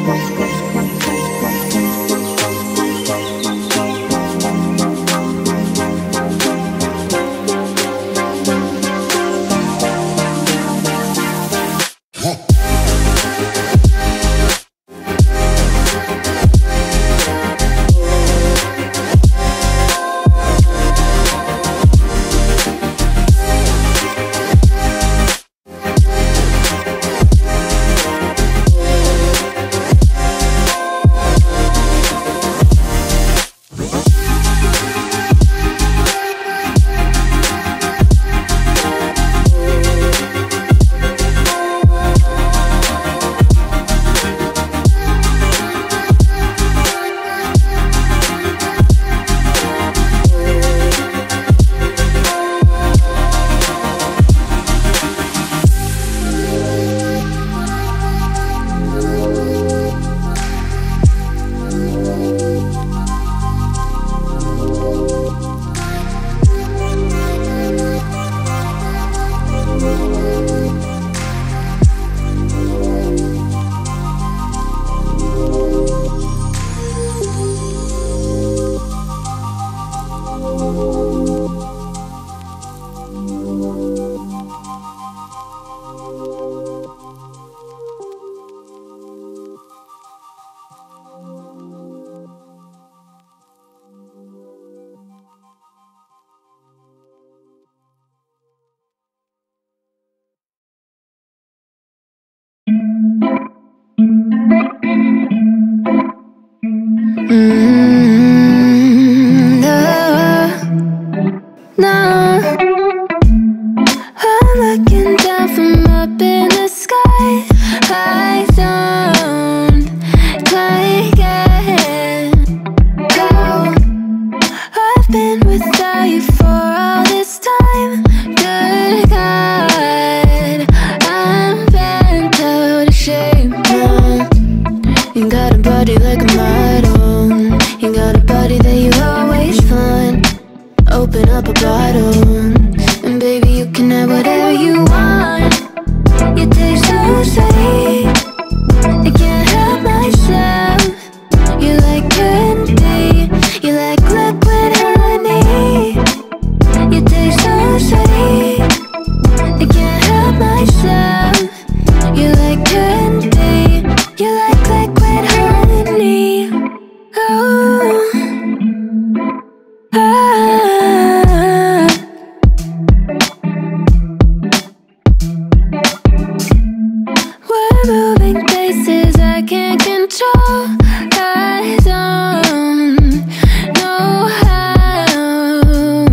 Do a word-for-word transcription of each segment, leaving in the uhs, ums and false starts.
Mm, no, no. I'm looking down from up in the sky. I don't quite get how I've been without you for all this time. Good God, I'm bent out of shape now. You got a body like a model. You got a body that you always find. Open up a bottle, and baby you can have whatever you want. You taste so sweet, I can't help myself. You like candy, you like liquid honey. You taste so sweet, I can't help myself. You like candy, you like liquid honey. Oh, ah. We're moving places I can't control. I don't know how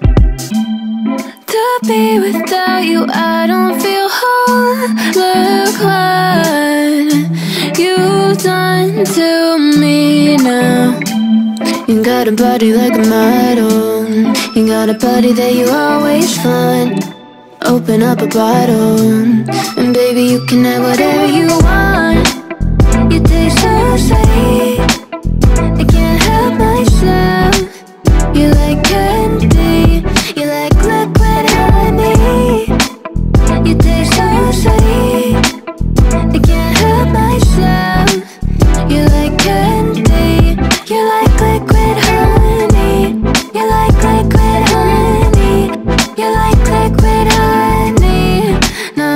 to be without you. I don't feel whole. Look what you've done to me now. You got a body like a model. You got a body that you always find. Open up a bottle, and baby you can have whatever you want. You taste so sweet, I can't help myself. You like candy, you like liquid honey. You taste so sweet, I can't help myself. You like candy, you like liquid honey. You like liquid honey, you like liquid honey. No,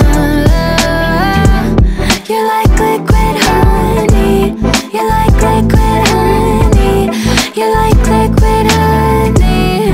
you like liquid honey, you like liquid honey, you like liquid honey.